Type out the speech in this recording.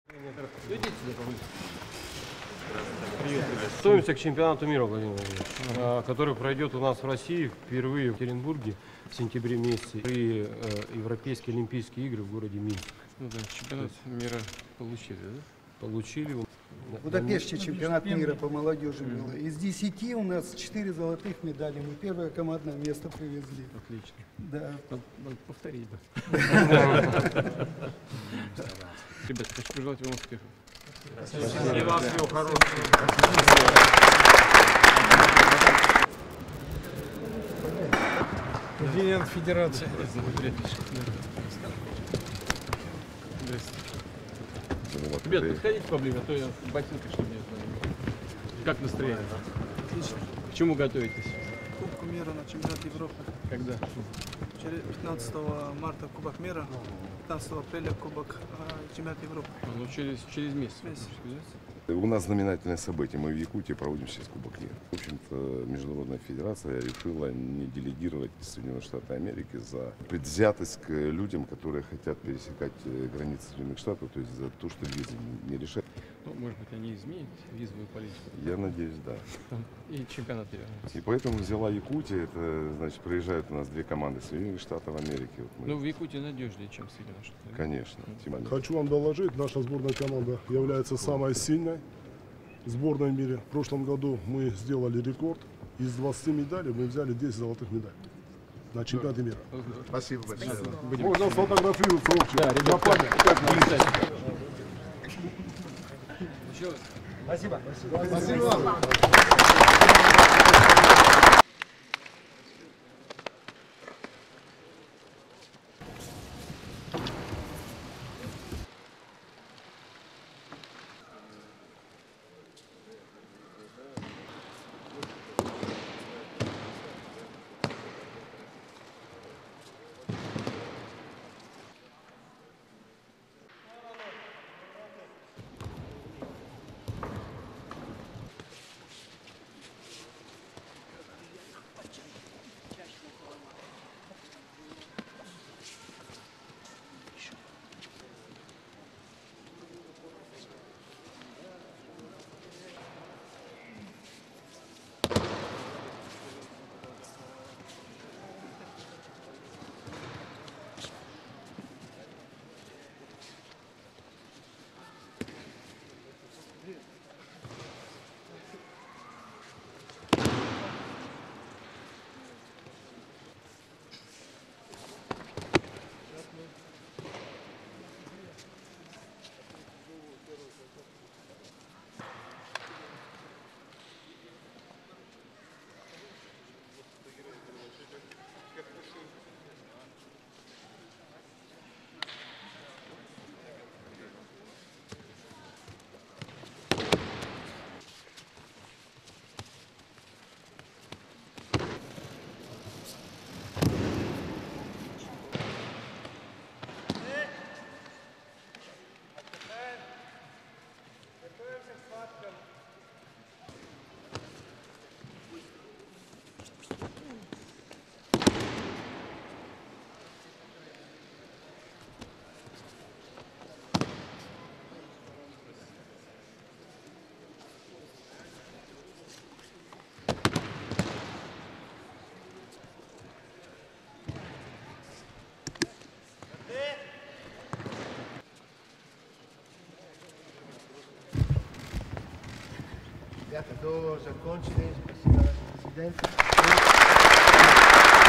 Готовимся к чемпионату мира, Владимир Владимирович, который пройдет у нас в России впервые в Екатеринбурге в сентябре месяце при Европейские Олимпийские игры в городе Минск. Ну да, чемпионат мира получили, да? Получили. В Будапеште чемпионат мира по молодежи было. Из 10 у нас 4 золотых медали. Мы первое командное место привезли. Отлично. Да. Надо повторить, да. Ребята, хочу пожелать вам успехов. И вам всего хорошего. Президент Федерации. Ребят, подходите поближе, а то я в ботинках, чтобы не знаю. Как настроение? Отлично. К чему готовитесь? Кубку мира на чемпионат Европы. Когда? 15 марта Кубок мира, 15 апреля Кубок чемпионат Европы. Ну, через месяц. У нас знаменательное событие. Мы в Якутии проводим сейчас Кубок мира. В общем-то, Международная федерация решила не делегировать Соединенные Штаты Америки за предвзятость к людям, которые хотят пересекать границы Соединенных Штатов, то есть за то, что визы не решат. Ну, может быть, они изменят визовую политику. Я надеюсь, да. И чемпионат мира. И поэтому взяла Якутия. Это, значит, проезжают у нас две команды Соединенных Штатов Америки. Вот мы... Ну, в Якутии надежнее, чем Соединенные Штаты. Конечно. Хочу вам доложить, наша сборная команда является самой сильной сборной в мире. В прошлом году мы сделали рекорд. Из 20 медалей мы взяли 10 золотых медалей на чемпионате мира. Спасибо большое. Можно сфотографироваться, общем. Да, ребята, еще раз. Спасибо. Спасибо вам. Ребята, до закончили. Спасибо, президент.